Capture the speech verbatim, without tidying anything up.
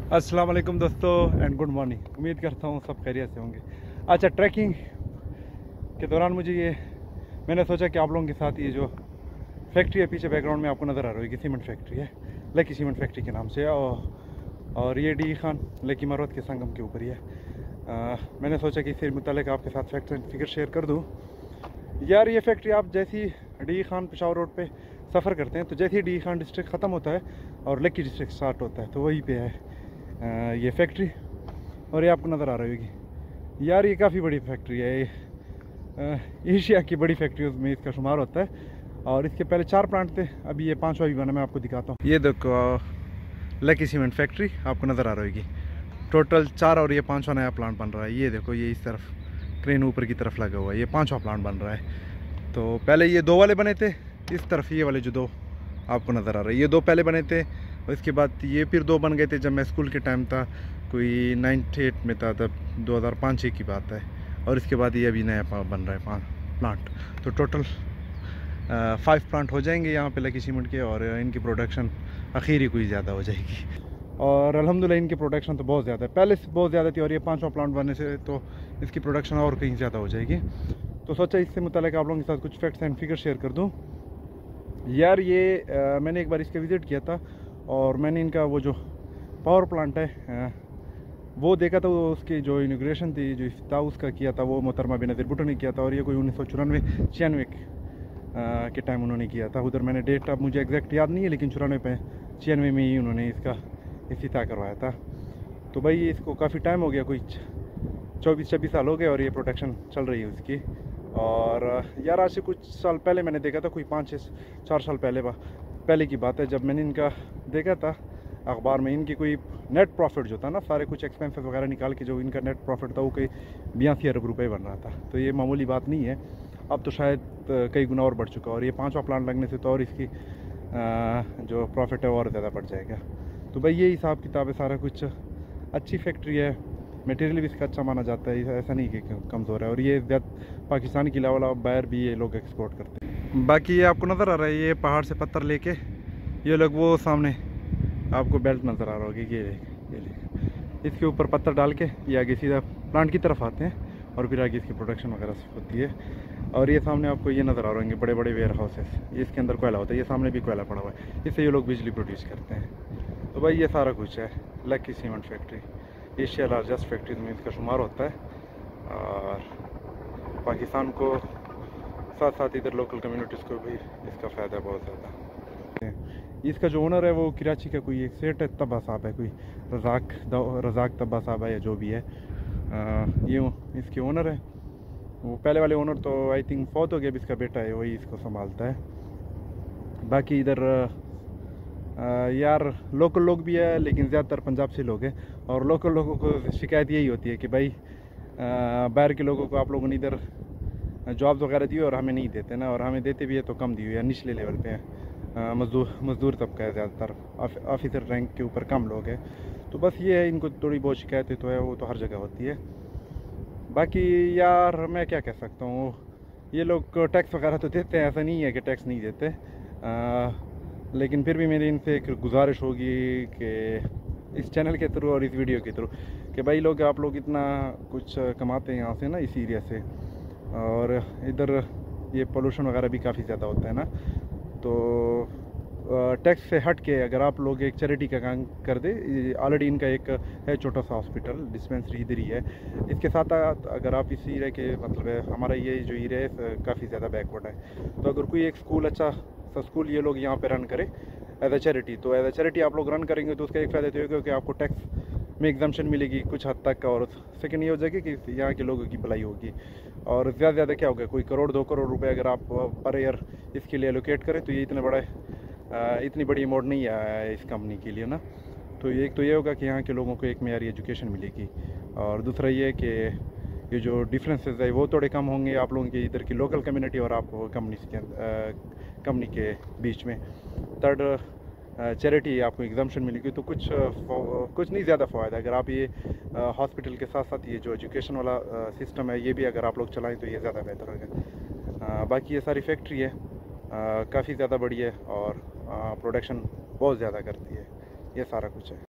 अस्सलाम वालेकुम दोस्तों एंड गुड मॉर्निंग। उम्मीद करता हूँ सब खैरियत से होंगे। अच्छा, ट्रैकिंग के दौरान मुझे ये मैंने सोचा कि आप लोगों के साथ ये जो फैक्ट्री है पीछे बैकग्राउंड में आपको नज़र आ रही है, सीमेंट फैक्ट्री है, लकी सीमेंट फैक्ट्री के नाम से। और, और ये डी खान लकी मरवत के संगम के ऊपर ही है। आ, मैंने सोचा कि इससे मुतालिक आपके साथ फैक्ट एंड फिगर शेयर कर दूँ। यार ये फैक्ट्री आप जैसी डी खान पेशावर रोड पे सफ़र करते हैं तो जैसे ही डी खान डिस्ट्रिक्ट ख़त्म होता है और लकी डिस्ट्रिक्ट स्टार्ट होता है तो वहीं पे है आ, ये फैक्ट्री। और ये आपको नज़र आ रही होगी। यार ये काफ़ी बड़ी फैक्ट्री है, ये एशिया की बड़ी फैक्ट्रियों में इसका शुमार होता है। और इसके पहले चार प्लांट थे, अभी ये पाँचवा भी बना। मैं आपको दिखाता हूँ। ये देखो लकी सीमेंट फैक्ट्री आपको नज़र आ रही होगी। टोटल चार और ये पाँचवा नया प्लांट बन रहा है। ये देखो ये इस तरफ क्रेन ऊपर की तरफ लगा हुआ है, ये पाँचवा प्लांट बन रहा है। तो पहले ये दो वाले बने थे, इस तरफ ये वाले जो दो आपको नज़र आ रहे हैं ये दो पहले बने थे। और इसके बाद ये फिर दो बन गए थे जब मैं स्कूल के टाइम था, कोई नाइन्टी एट में था, तब दो हज़ार पाँच छः की बात है। और इसके बाद ये अभी नया बन रहा है पाँच प्लांट। तो टोटल फाइव प्लांट हो जाएंगे यहाँ पे लकी सीमेंट के। और इनकी प्रोडक्शन आखिरी कोई ज़्यादा हो जाएगी। और अल्हम्दुलिल्लाह इनकी प्रोडक्शन तो बहुत ज़्यादा है, पहले से बहुत ज़्यादा थी और ये पाँचवा प्लांट बनने से तो इसकी प्रोडक्शन और कहीं ज़्यादा हो जाएगी। तो सोचा इससे मुताल्लिक़ आप लोगों के साथ कुछ फैक्ट्स एंड फिगर शेयर कर दूँ। यार ये आ, मैंने एक बार इसका विज़िट किया था और मैंने इनका वो जो पावर प्लांट है आ, वो देखा था। वो उसकी जो इनॉग्रेशन थी, जो इफ्तिताह उसका किया था, वो मोहतरमा बेनज़ीर भुट्टो ने किया था। और ये कोई उन्नीस सौ चौरानवे छियानवे के टाइम उन्होंने किया था। उधर मैंने डेट अब मुझे एग्जैक्ट याद नहीं है, लेकिन चौरानवे पे छियानवे में ही उन्होंने इसका इफ्तिताह करवाया था। तो भाई इसको काफ़ी टाइम हो गया, कोई चौबीस छब्बीस साल हो गए और ये प्रोडक्शन चल रही है उसकी। और यार आज से कुछ साल पहले मैंने देखा था, कोई पाँच छः चार साल पहले पहले की बात है, जब मैंने इनका देखा था अखबार में, इनकी कोई नेट प्रॉफिट जो था ना, सारे कुछ एक्सपेंसेस वगैरह निकाल के जो इनका नेट प्रॉफिट था वो कोई बयासी अरब रुपये बन रहा था। तो ये मामूली बात नहीं है, अब तो शायद कई गुना और बढ़ चुका। और ये पाँचवा प्लांट लगने से तो और इसकी जो प्रॉफिट है वो और ज़्यादा बढ़ जाएगा। तो भाई ये हिसाब किताब है सारा कुछ। अच्छी फैक्ट्री है, मटेरियल भी इसका अच्छा माना जाता है, ऐसा नहीं कि कमज़ोर है। और ये ज़्यादा पाकिस्तान के अलावा बाहर भी ये लोग एक्सपोर्ट करते हैं। बाकी ये आपको नज़र आ रहा है, ये पहाड़ से पत्थर लेके ये लोग वो सामने आपको बेल्ट नज़र आ रहा होगी, ये ये इसके ऊपर पत्थर डाल के ये आगे सीधा प्लांट की तरफ आते हैं और फिर आगे इसकी प्रोडक्शन वगैरह होती है। और ये सामने आपको ये नज़र आ रहे होंगे बड़े बड़े वेयर हाउसेस, ये इसके अंदर कोयला होता है, ये सामने भी कोयला पड़ा हुआ है, इससे ये लोग बिजली प्रोड्यूस करते हैं। तो भाई ये सारा कुछ है lucky cement factory, Asia largest factories में इसका शुमार होता है। और पाकिस्तान को साथ साथ इधर लोकल कम्युनिटीज़ को भी इसका फ़ायदा बहुत ज़्यादा। इसका जो ओनर है वो कराची का कोई एक सेठ है, तब्बा साहब है, कोई रज़ाक रज़ाक तब्बा साहब है या जो भी है। आ, ये इसके ओनर है। वो पहले वाले ओनर तो आई थिंक फौत हो गया, अब इसका बेटा है वही इसको संभालता है। बाकी इधर आ, यार लोकल लोग भी है, लेकिन ज़्यादातर पंजाब से लोग हैं। और लोकल लोगों को शिकायत यही होती है कि भाई बाहर के लोगों को आप लोगों ने इधर जॉब्स वगैरह दी और हमें नहीं देते ना, और हमें देते भी है तो कम दी हुई है, निचले लेवल पे है, मजदूर मजदूर तबका है ज़्यादातर, ऑफिसर रैंक के ऊपर कम लोग हैं। तो बस ये है, इनको थोड़ी बहुत शिकायतें तो है, वो तो हर जगह होती है। बाकी यार मैं क्या कह सकता हूँ, ये लोग टैक्स वगैरह तो देते हैं, ऐसा नहीं है कि टैक्स नहीं देते। आ, लेकिन फिर भी मेरी इनसे एक गुजारिश होगी कि इस चैनल के थ्रू और इस वीडियो के थ्रू कि भाई लोग आप लोग इतना कुछ कमाते हैं यहाँ से ना, इस एरिया से, और इधर ये पोल्यूशन वगैरह भी काफ़ी ज़्यादा होता है ना, तो टैक्स से हट के अगर आप लोग एक चैरिटी का काम कर दे। ऑलरेडी इनका एक है छोटा सा हॉस्पिटल डिस्पेंसरी इधर ही है, इसके साथ अगर आप इस एरिया के मतलब है, हमारा ये जो एरिया है काफ़ी ज़्यादा बैकवर्ड है, तो अगर कोई एक स्कूल अच्छा सा स्कूल ये लोग यहाँ पे रन करे एज अ चैरिटी, तो एज अ चैरिटी आप लोग रन करेंगे तो उसका एक फ़ायदा तो होगा कि आपको टैक्स में एग्जाम्पशन मिलेगी कुछ हद तक। और सेकंड ये हो जाएगी कि यहाँ के लोगों की भलाई होगी। और ज़्यादा ज़्यादा क्या होगा, कोई करोड़ दो करोड़ रुपए अगर आप पर ईयर इसके लिए एलोकेट करें तो ये इतना बड़ा इतनी बड़ी अमाउंट नहीं है इस कंपनी के लिए ना। तो एक तो ये होगा कि यहाँ के लोगों को एक मेयारी एजुकेशन मिलेगी, और दूसरा ये कि ये जो डिफरेंसेस है वो थोड़े कम होंगे आप लोगों के इधर की लोकल कम्युनिटी और आप कंपनी के कंपनी के बीच में। थर्ड चैरिटी आपको एग्जाम्पशन मिलेगी, तो कुछ कुछ नहीं ज़्यादा फ़ायदा। अगर आप ये हॉस्पिटल के साथ साथ ये जो एजुकेशन वाला सिस्टम है ये भी अगर आप लोग चलाएं तो ये ज़्यादा बेहतर होगा। बाकी ये सारी फैक्ट्री है काफ़ी ज़्यादा बड़ी है और प्रोडक्शन बहुत ज़्यादा करती है, ये सारा कुछ है।